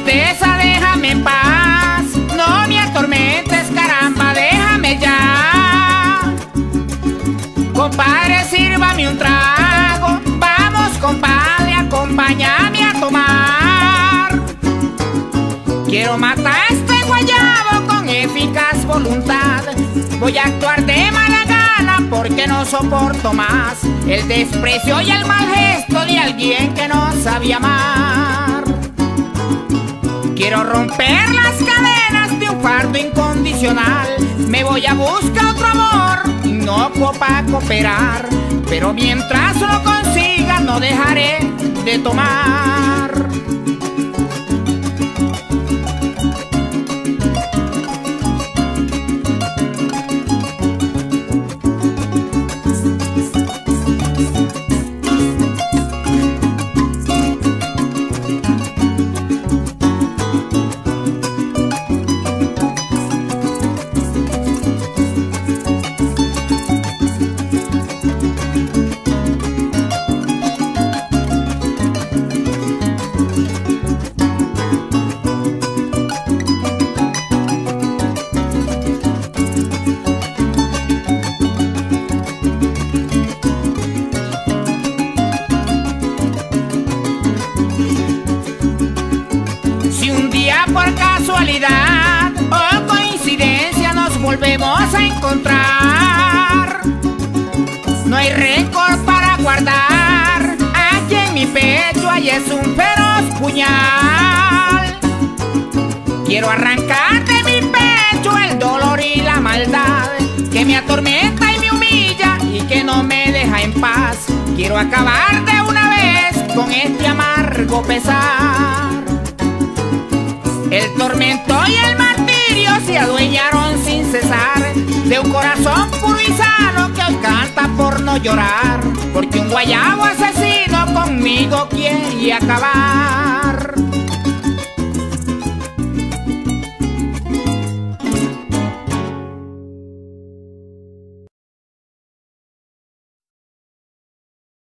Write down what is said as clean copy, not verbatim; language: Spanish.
tristeza, déjame en paz. No me atormentes, caramba, déjame ya. Compadre, sírvame un trago. Vamos, compadre, acompáñame a tomar. Quiero matar a este guayabo con eficaz voluntad. Voy a actuar de mala gana porque no soporto más el desprecio y el mal gesto de alguien que no sabía amar. Quiero romper las cadenas de un fardo incondicional. Me voy a buscar otro amor inocuo para cooperar, pero mientras lo consiga no dejaré de tomar. Por casualidad o coincidencia nos volvemos a encontrar, no hay rencor para guardar. Aquí en mi pecho hay es un feroz puñal. Quiero arrancar de mi pecho el dolor y la maldad que me atormenta y me humilla y que no me deja en paz. Quiero acabar de una vez con este amargo pesar. El tormento y el martirio se adueñaron sin cesar de un corazón puro y sano que hoy canta por no llorar, porque un guayabo asesino conmigo quiere acabar.